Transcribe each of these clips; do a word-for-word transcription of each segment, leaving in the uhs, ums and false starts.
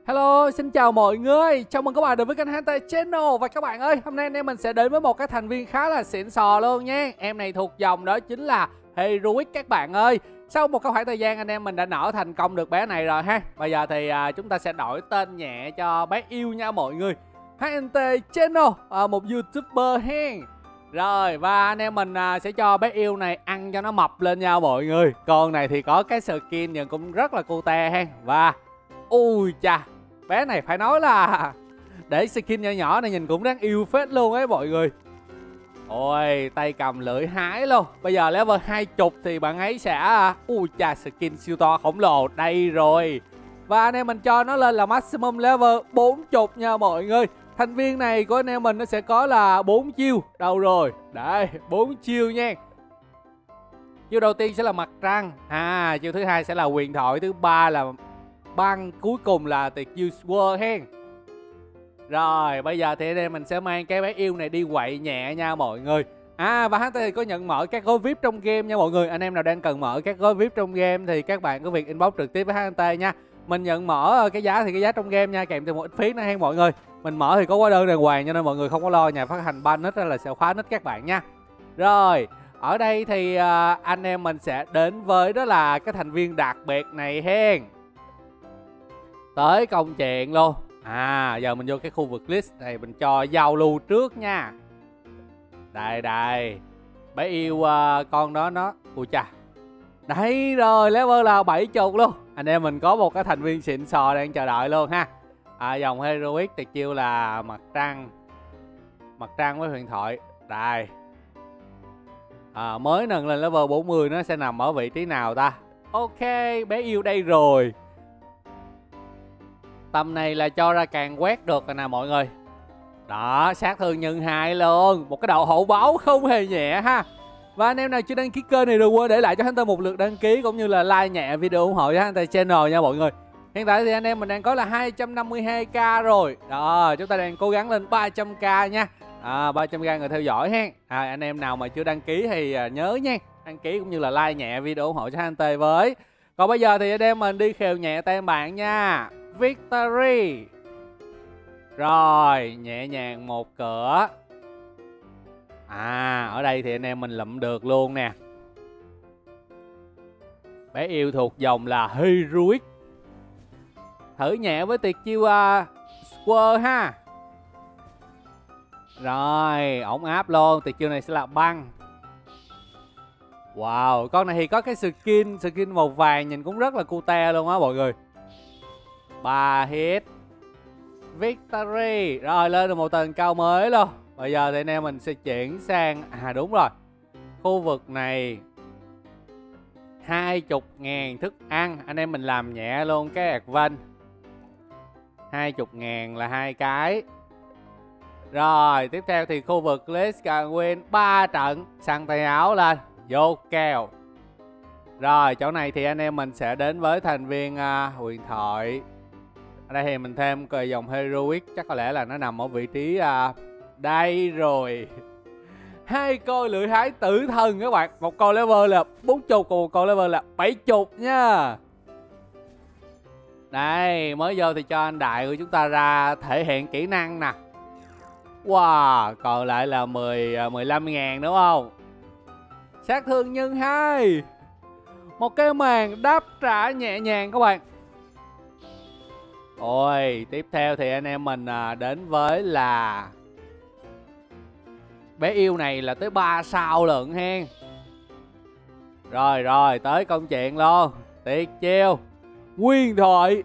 Hello, xin chào mọi người. Chào mừng các bạn đến với kênh hát tê Channel. Và các bạn ơi, hôm nay anh em mình sẽ đến với một cái thành viên khá là xịn sò luôn nha. Em này thuộc dòng đó chính là Heroic các bạn ơi. Sau một khoảng thời gian anh em mình đã nở thành công được bé này rồi ha. Bây giờ thì à, chúng ta sẽ đổi tên nhẹ cho bé yêu nha mọi người. hát tê Channel, à, một YouTuber hen. Rồi và anh em mình à, sẽ cho bé yêu này ăn cho nó mập lên nha mọi người. Con này thì có cái skin nhưng cũng rất là cute hen. Và ui chà, bé này phải nói là để skin nhỏ nhỏ này nhìn cũng đáng yêu phết luôn ấy mọi người. Ôi, tay cầm lưỡi hái luôn. Bây giờ level hai mươi thì bạn ấy sẽ ui chà, skin siêu to khổng lồ đây rồi. Và anh em mình cho nó lên là maximum level bốn mươi nha mọi người. Thành viên này của anh em mình nó sẽ có là bốn chiêu. Đâu rồi? Đây, bốn chiêu nha. Chiêu đầu tiên sẽ là mặt trăng. À, chiêu thứ hai sẽ là huyền thoại, thứ ba là băng, cuối cùng là tuyệt chiêu Sword hen. Rồi, bây giờ thì anh em mình sẽ mang cái bé yêu này đi quậy nhẹ nha mọi người. À, và hát tê thì có nhận mở các gói vi ai pi trong game nha mọi người. Anh em nào đang cần mở các gói vi ai pi trong game thì các bạn có việc inbox trực tiếp với hát tê nha. Mình nhận mở cái giá thì cái giá trong game nha, kèm theo một ít phí nữa hen mọi người. Mình mở thì có hóa đơn đàng hoàng cho nên mọi người không có lo nhà phát hành ban nick là sẽ khóa nick các bạn nha. Rồi, ở đây thì à, anh em mình sẽ đến với đó là cái thành viên đặc biệt này hen. Tới công chuyện luôn. À, giờ mình vô cái khu vực list này mình cho giao lưu trước nha. Đây đây. Bé yêu uh, con đó nó. Ui chà. Đấy rồi, level là bảy mươi luôn. Anh em mình có một cái thành viên xịn sò đang chờ đợi luôn ha. À, dòng Heroic tuyệt chiêu là mặt trăng. Mặt trăng với huyền thoại. Đây. À, mới nâng lên level bốn mươi nó sẽ nằm ở vị trí nào ta? Ok, bé yêu đây rồi. Tầm này là cho ra càng quét được rồi nè mọi người. Đó, sát thương nhân hai luôn. Một cái đầu hậu báo không hề nhẹ ha. Và anh em nào chưa đăng ký kênh này đừng quên để lại cho hắn ta một lượt đăng ký cũng như là like nhẹ video ủng hộ cho hắn ta channel nha mọi người. Hiện tại thì anh em mình đang có là hai trăm năm mươi hai k rồi. Đó, chúng ta đang cố gắng lên ba trăm k nha. À, ba trăm k người theo dõi ha. À, anh em nào mà chưa đăng ký thì nhớ nha, đăng ký cũng như là like nhẹ video ủng hộ cho hắn ta với. Còn bây giờ thì anh em mình đi khều nhẹ tay bạn nha. Victory. Rồi, nhẹ nhàng một cửa. À, ở đây thì anh em mình lụm được luôn nè. Bé yêu thuộc dòng là Heroic. Thử nhẹ với tuyệt chiêu uh, Square ha. Rồi, ổn áp luôn. Tuyệt chiêu này sẽ là băng. Wow, con này thì có cái skin Skin màu vàng nhìn cũng rất là cute luôn á mọi người. Ba hit. Victory. Rồi, lên được một tầng cao mới luôn. Bây giờ thì anh em mình sẽ chuyển sang. À đúng rồi, khu vực này hai mươi ngàn thức ăn. Anh em mình làm nhẹ luôn cái advance. Hai mươi ngàn là hai cái. Rồi, tiếp theo thì khu vực Let's Can Win ba trận. Săn tay áo lên. Vô kèo. Rồi, chỗ này thì anh em mình sẽ đến với thành viên uh, huyền thoại. Ở đây thì mình thêm cái dòng Heroic. Chắc có lẽ là nó nằm ở vị trí uh, đây rồi. Hai con lưỡi hái tử thần các bạn. Một con level là bốn mươi, còn một con level là bảy mươi nha. Đây, mới vô thì cho anh đại của chúng ta ra thể hiện kỹ năng nè. Wow, còn lại là mười, mười lăm ngàn đúng không? Sát thương nhân hai. Một cái màn đáp trả nhẹ nhàng các bạn. Ôi, tiếp theo thì anh em mình đến với là bé yêu này là tới ba sao lận hen. Rồi rồi, tới công chuyện luôn. Tuyệt chiêu huyền thoại.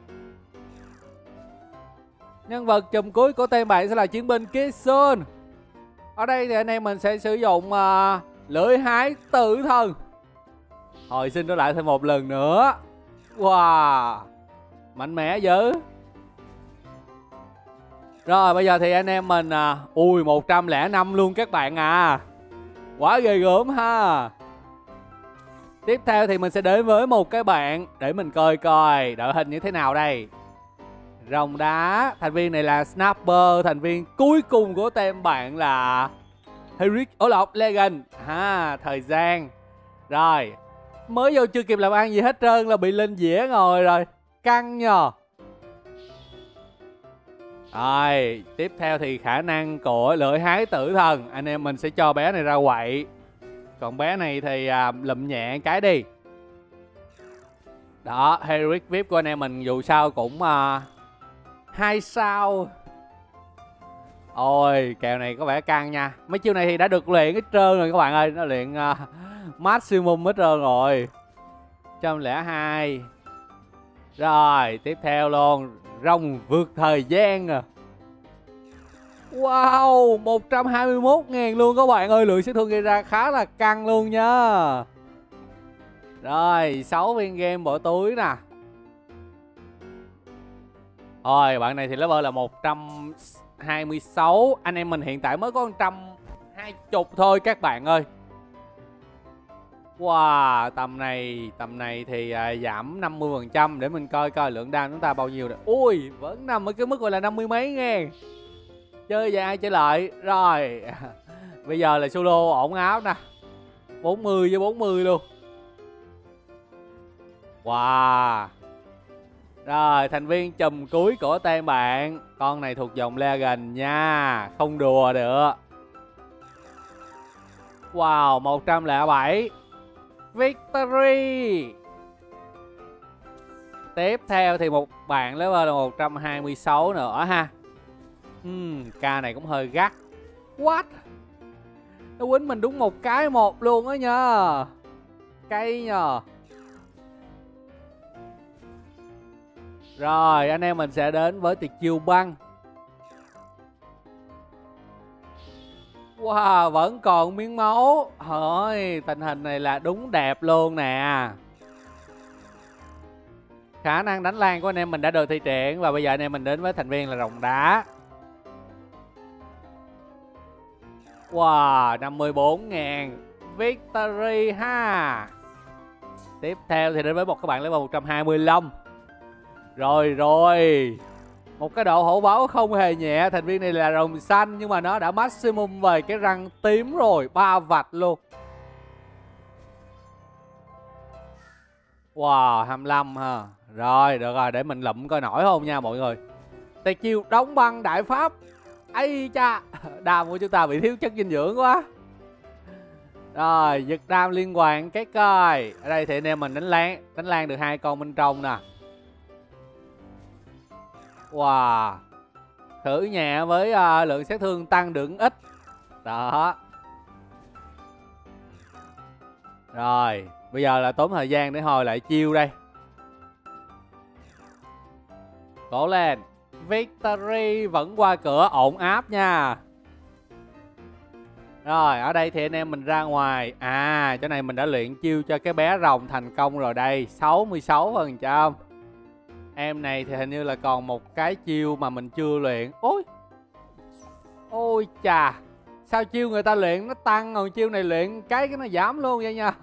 Nhân vật chùm cuối của team bạn sẽ là chiến binh Kitsun. Ở đây thì anh em mình sẽ sử dụng uh, lưỡi hái tử thần. Hồi sinh nó lại thêm một lần nữa. Wow, mạnh mẽ dữ. Rồi bây giờ thì anh em mình à, ui một trăm lẻ năm luôn các bạn à. Quá ghê gớm ha. Tiếp theo thì mình sẽ đến với một cái bạn để mình coi coi đội hình như thế nào đây. Rồng đá, thành viên này là Snapper, thành viên cuối cùng của team bạn là Heroic Ổ Lộc Legend. Ha, thời gian. Rồi, mới vô chưa kịp làm ăn gì hết trơn là bị lên dĩa ngồi rồi. Căng nhờ. Rồi, tiếp theo thì khả năng của lưỡi hái tử thần. Anh em mình sẽ cho bé này ra quậy. Còn bé này thì à, lụm nhẹ cái đi. Đó, Heroic vê i pê của anh em mình dù sao cũng à, hai sao. Ôi, kèo này có vẻ căng nha. Mấy chiêu này thì đã được luyện hết trơn rồi các bạn ơi. Nó luyện uh, maximum hết trơn rồi. một trăm lẻ hai. Rồi, tiếp theo luôn. Rồng vượt thời gian à. Wow, một trăm hai mươi mốt ngàn luôn các bạn ơi. Lượng sát thương gây ra khá là căng luôn nha. Rồi, sáu viên game bỏ túi nè. Rồi, bạn này thì level là một trăm hai mươi sáu. Anh em mình hiện tại mới có một trăm hai mươi thôi các bạn ơi. Wow, tầm này tầm này thì à, giảm năm mươi phần trăm. Để mình coi coi lượng đam chúng ta bao nhiêu rồi. Ui, vẫn nằm ở cái mức gọi là năm mươi mấy ngàn. Chơi về ai chơi lại. Rồi bây giờ là solo ổn áo nè. bốn mươi với bốn mươi luôn. Wow. Rồi, thành viên chùm cuối của tem bạn. Con này thuộc dòng Legend nha. Không đùa được. Wow, một trăm lẻ bảy. Victory. Tiếp theo thì một bạn level là một trăm hai mươi sáu nữa ha. uhm, Ca này cũng hơi gắt. What? Nó quýnh mình đúng một cái một luôn á nha. Cây nhờ. Rồi, anh em mình sẽ đến với tuyệt chiêu băng. Wow, vẫn còn miếng máu. Thôi, tình hình này là đúng đẹp luôn nè. Khả năng đánh lan của anh em mình đã được thi triển. Và bây giờ anh em mình đến với thành viên là rồng đá. Wow, năm mươi bốn ngàn. Victory ha. Tiếp theo thì đến với một các bạn level một trăm hai mươi lăm. Rồi rồi. Một cái độ hổ báo không hề nhẹ. Thành viên này là rồng xanh nhưng mà nó đã maximum về cái răng tím rồi. Ba vạch luôn. Wow, hai mươi lăm ha. Rồi, được rồi, để mình lụm coi nổi không nha mọi người. Tuyệt chiêu đóng băng đại pháp. Ây cha, đam của chúng ta bị thiếu chất dinh dưỡng quá. Rồi, giật đam liên quan cái coi. Ở đây thì anh em mình đánh lan, đánh lan được hai con bên trong nè. Wow. Thử nhẹ với uh, lượng sát thương tăng được ít. Đó. Rồi, bây giờ là tốn thời gian để hồi lại chiêu đây. Cố lên. Victory vẫn qua cửa ổn áp nha. Rồi, ở đây thì anh em mình ra ngoài. À, chỗ này mình đã luyện chiêu cho cái bé rồng thành công rồi đây. sáu mươi sáu phần trăm. Em này thì hình như là còn một cái chiêu mà mình chưa luyện. Ôi. Ôi chà. Sao chiêu người ta luyện nó tăng, còn chiêu này luyện cái cái nó giảm luôn vậy nha.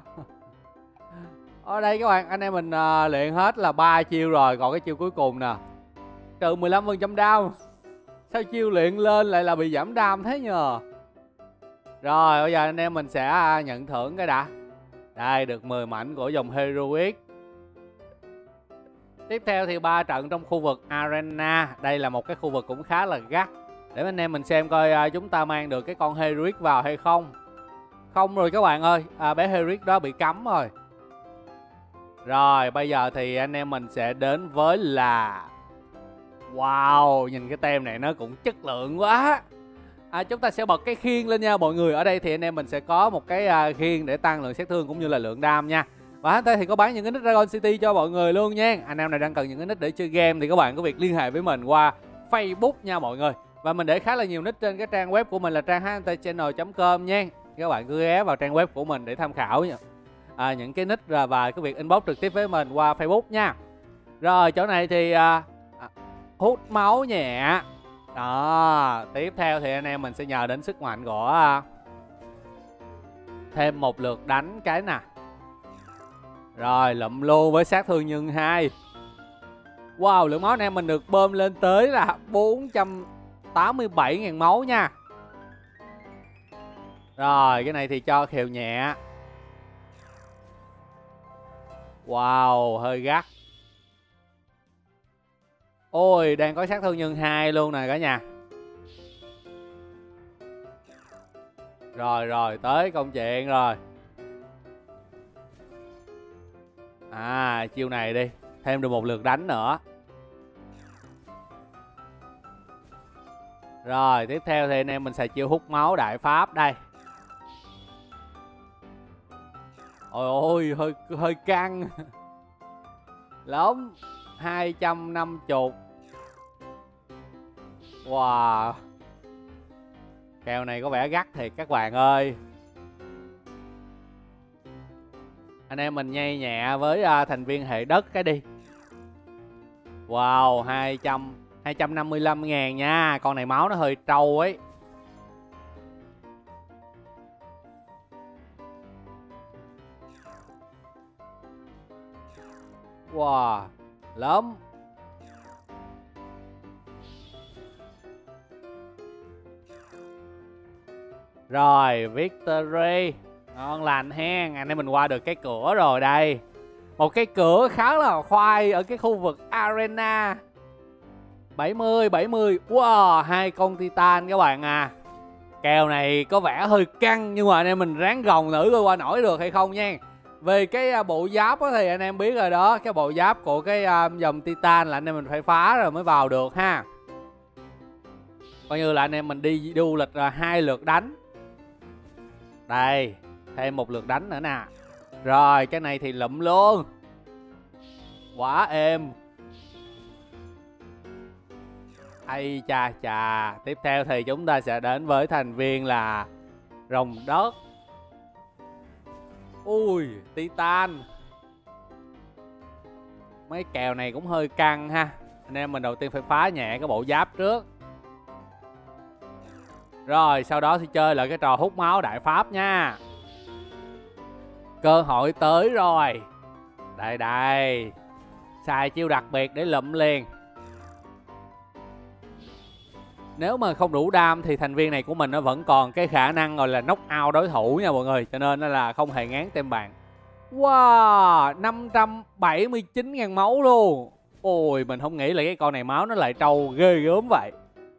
Ở đây các bạn, anh em mình uh, luyện hết là ba chiêu rồi. Còn cái chiêu cuối cùng nè, trừ mười lăm phần trăm đam. Sao chiêu luyện lên lại là bị giảm đam thế nhờ. Rồi bây giờ anh em mình sẽ uh, nhận thưởng cái đã. Đây, được mười mảnh của dòng Heroic. Tiếp theo thì ba trận trong khu vực Arena. Đây là một cái khu vực cũng khá là gắt. Để anh em mình xem coi uh, chúng ta mang được cái con Heroic vào hay không. Không rồi các bạn ơi, à, bé Heroic đó bị cấm rồi. Rồi bây giờ thì anh em mình sẽ đến với là... Wow, nhìn cái tem này nó cũng chất lượng quá. à, Chúng ta sẽ bật cái khiên lên nha mọi người. Ở đây thì anh em mình sẽ có một cái uh, khiên để tăng lượng sát thương cũng như là lượng đam nha. Và ở đây thì có bán những cái nick Dragon City cho mọi người luôn nha. Anh em này đang cần những cái nick để chơi game thì các bạn có việc liên hệ với mình qua Facebook nha mọi người. Và mình để khá là nhiều nick trên cái trang web của mình là trang hát en tê channel chấm com nha. Các bạn cứ ghé vào trang web của mình để tham khảo nha. À, những cái nick và cái việc inbox trực tiếp với mình qua Facebook nha. Rồi chỗ này thì à, à, hút máu nhẹ. Đó. Tiếp theo thì anh em mình sẽ nhờ đến sức mạnh của à, thêm một lượt đánh cái nè. Rồi lụm luôn với sát thương nhân hai. Wow, lượng máu anh em mình được bơm lên tới là bốn trăm tám mươi bảy ngàn máu nha. Rồi cái này thì cho khều nhẹ. Wow, hơi gắt. Ôi, đang có sát thương nhân hai luôn nè cả nhà. Rồi rồi, tới công chuyện rồi. À, chiêu này đi, thêm được một lượt đánh nữa. Rồi, tiếp theo thì anh em mình xài chiêu hút máu đại pháp đây. Ôi ôi, hơi hơi căng. Lắm. hai trăm năm mươi. Wow. Kèo này có vẻ gắt thiệt các bạn ơi. Anh em mình nhây nhẹ với uh, thành viên hệ đất cái đi. Wow, hai trăm, hai trăm năm mươi lăm ngàn nha. Con này máu nó hơi trâu ấy. Wow, lắm. Rồi, victory. Ngon lành hen. Anh em mình qua được cái cửa rồi đây. Một cái cửa khá là khoai ở cái khu vực arena. bảy mươi, bảy mươi. Wow, hai con titan các bạn à. Kèo này có vẻ hơi căng, nhưng mà anh em mình ráng gồng thử coi qua nổi được hay không nha. Về cái bộ giáp thì anh em biết rồi đó. Cái bộ giáp của cái dòng titan là anh em mình phải phá rồi mới vào được ha. Coi như là anh em mình đi du lịch là hai lượt đánh. Đây, thêm một lượt đánh nữa nè. Rồi, cái này thì lụm luôn. Quá êm. Ây chà chà. Tiếp theo thì chúng ta sẽ đến với thành viên là rồng đất. Ui, titan. Mấy kèo này cũng hơi căng ha. Anh em mình đầu tiên phải phá nhẹ cái bộ giáp trước. Rồi, sau đó thì chơi lại cái trò hút máu đại pháp nha. Cơ hội tới rồi. Đây đây. Xài chiêu đặc biệt để lụm liền. Nếu mà không đủ đam thì thành viên này của mình nó vẫn còn cái khả năng gọi là knock out đối thủ nha mọi người. Cho nên là không hề ngán tem bạn. Wow, năm trăm bảy mươi chín ngàn máu luôn. Ôi, mình không nghĩ là cái con này máu nó lại trâu ghê gớm vậy.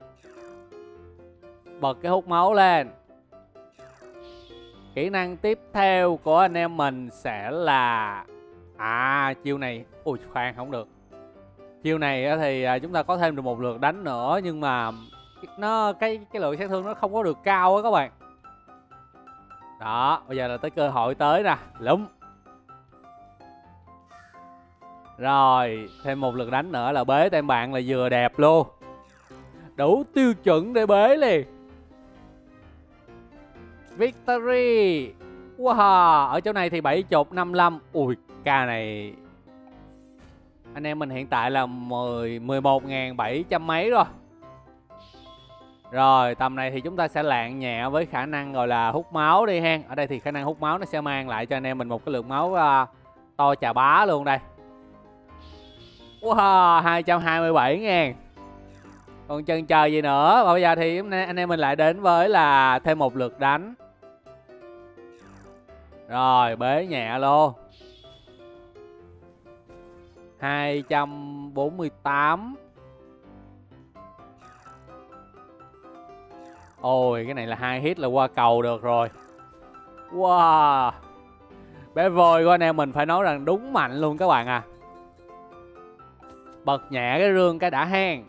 Bật cái hút máu lên. Kỹ năng tiếp theo của anh em mình sẽ là... À, chiêu này... Ui, khoan, không được. Chiêu này thì chúng ta có thêm được một lượt đánh nữa. Nhưng mà nó cái cái lượng sát thương nó không có được cao á các bạn. Đó, bây giờ là tới cơ hội tới nè. Lúm. Rồi, thêm một lượt đánh nữa là bế tem bạn là vừa đẹp luôn. Đủ tiêu chuẩn để bế liền. Victory. Wow, ở chỗ này thì bảy mươi, năm mươi lăm. Ui, ca này anh em mình hiện tại là mười, mười một ngàn bảy trăm mấy rồi. Rồi, tầm này thì chúng ta sẽ lạng nhẹ với khả năng gọi là hút máu đi hen. Ở đây thì khả năng hút máu nó sẽ mang lại cho anh em mình một cái lượng máu uh, to chà bá luôn đây. Wow, hai trăm hai mươi bảy ngàn. Còn chân chờ gì nữa. Và bây giờ thì anh em mình lại đến với là thêm một lượt đánh. Rồi, bế nhẹ luôn. hai trăm bốn mươi tám. Ôi, cái này là hai hit là qua cầu được rồi. Wow. Bé voi của anh em mình phải nói rằng đúng mạnh luôn các bạn à. Bật nhẹ cái rương cái đã hang.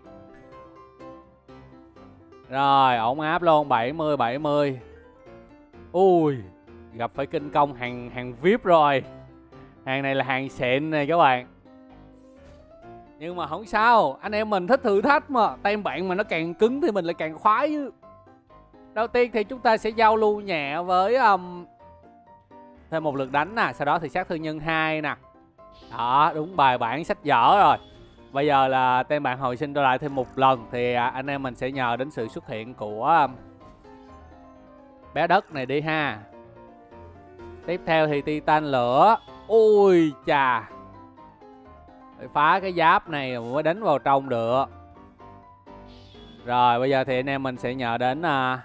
Rồi, ổn áp luôn, bảy mươi, bảy mươi. Ui, gặp phải kinh công hàng hàng vi ai pi rồi. Hàng này là hàng xịn này các bạn. Nhưng mà không sao, anh em mình thích thử thách mà. Tem bạn mà nó càng cứng thì mình lại càng khoái chứ. Đầu tiên thì chúng ta sẽ giao lưu nhẹ với um, thêm một lượt đánh nè. Sau đó thì sát thương nhân hai nè. Đó, đúng bài bản sách vở rồi. Bây giờ là tem bạn hồi sinh trở lại thêm một lần. Thì anh em mình sẽ nhờ đến sự xuất hiện của um, bé đất này đi ha. Tiếp theo thì titan lửa. Ui chà, phải phá cái giáp này mới đánh vào trong được. Rồi bây giờ thì anh em mình sẽ nhờ đến uh,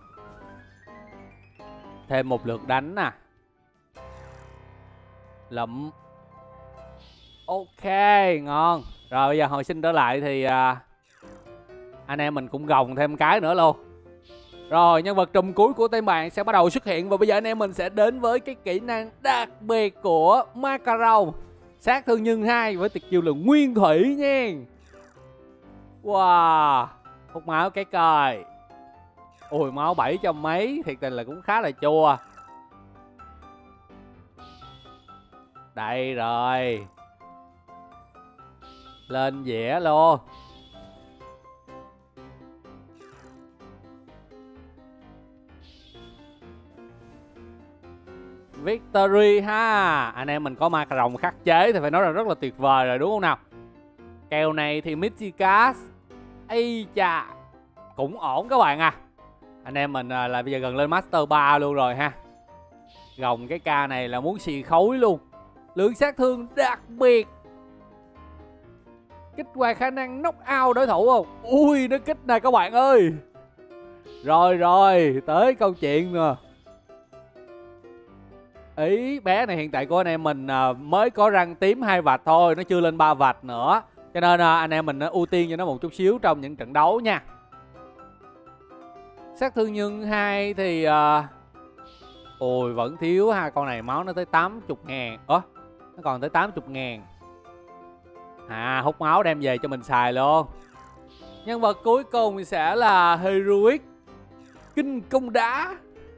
thêm một lượt đánh nè. Lụm. Ok, ngon. Rồi bây giờ hồi sinh trở lại thì à, anh em mình cũng gồng thêm cái nữa luôn. Rồi nhân vật trùm cuối của team bạn sẽ bắt đầu xuất hiện. Và bây giờ anh em mình sẽ đến với cái kỹ năng đặc biệt của Macaron, sát thương nhân hai với tuyệt chiêu là nguyên thủy nha. Wow, hút máu cái coi. Ui máu bảy trăm mấy, thiệt tình là cũng khá là chua. Đây rồi, lên dĩa luôn. Victory ha. Anh em mình có Macaron khắc chế thì phải nói là rất là tuyệt vời rồi đúng không nào. Kèo này thì Mythicast, ây chà, cũng ổn các bạn à. Anh em mình là bây giờ gần lên Master ba luôn rồi ha. Gồng cái ca này là muốn xì khối luôn. Lượng sát thương đặc biệt, kích hoạt khả năng knock out đối thủ không. Ui nó kích nè các bạn ơi. Rồi rồi, tới câu chuyện nè. Ý bé này hiện tại của anh em mình mới có răng tím hai vạch thôi, nó chưa lên ba vạch nữa. Cho nên anh em mình ưu tiên cho nó một chút xíu trong những trận đấu nha. Sát thương nhân hai thì uh... ôi vẫn thiếu ha. Con này máu nó tới tám mươi ngàn. Ủa nó còn tới tám mươi ngàn. À hút máu đem về cho mình xài luôn. Nhân vật cuối cùng sẽ là Heroic kinh công đá.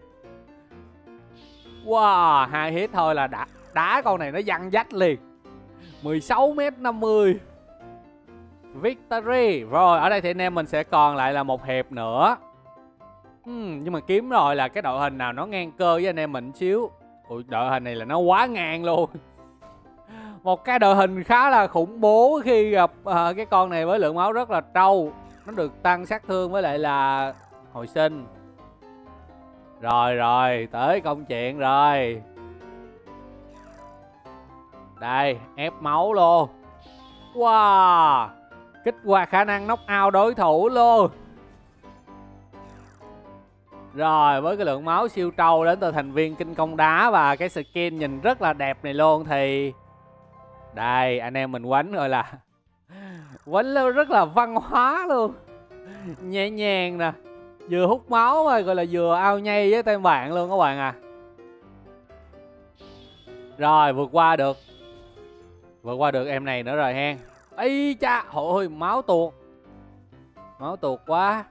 Wow, hai hit thôi là đã đá con này nó văng vách liền. mười sáu mét năm mươi. Victory. Rồi ở đây thì anh em mình sẽ còn lại là một hiệp nữa. Hmm, nhưng mà kiếm rồi là cái đội hình nào nó ngang cơ với anh em mình xíu. Ui, đội hình này là nó quá ngang luôn. Một cái đội hình khá là khủng bố khi gặp uh, cái con này với lượng máu rất là trâu. Nó được tăng sát thương với lại là hồi sinh. Rồi rồi, tới công chuyện rồi. Đây, ép máu luôn. Wow, kích hoạt khả năng knock out đối thủ luôn. Rồi với cái lượng máu siêu trâu đến từ thành viên kinh công đá và cái skin nhìn rất là đẹp này luôn thì đây anh em mình quánh gọi là quánh rất là văn hóa luôn. Nhẹ nhàng nè, vừa hút máu mà gọi là vừa ao nhay với tên bạn luôn các bạn à. Rồi vượt qua được. Vượt qua được em này nữa rồi hen. Ây cha, ôi máu tuột. Máu tuột quá.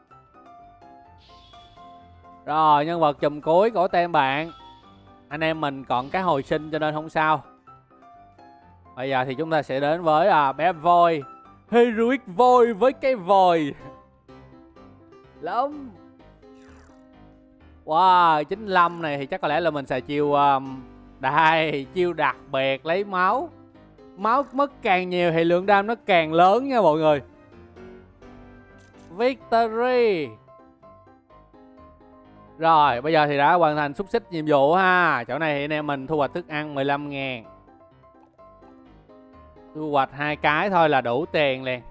Rồi nhân vật chùm cuối của tem bạn. Anh em mình còn cái hồi sinh cho nên không sao. Bây giờ thì chúng ta sẽ đến với à, bé voi. Heroic voi với cái vòi lắm. Wow, chín mươi lăm này thì chắc có lẽ là mình xài chiêu um, đây, chiêu đặc biệt lấy máu. Máu mất càng nhiều thì lượng đam nó càng lớn nha mọi người. Victory. Rồi bây giờ thì đã hoàn thành xúc xích nhiệm vụ ha. Chỗ này thì anh em mình thu hoạch thức ăn mười lăm ngàn. Thu hoạch hai cái thôi là đủ tiền liền.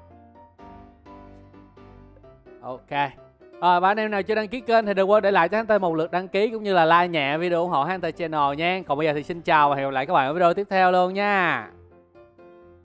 Ok. Rồi và anh em nào chưa đăng ký kênh thì đừng quên để lại cho Hunter một lượt đăng ký cũng như là like nhẹ video ủng hộ Hunter Channel nha. Còn bây giờ thì xin chào và hẹn gặp lại các bạn ở video tiếp theo luôn nha.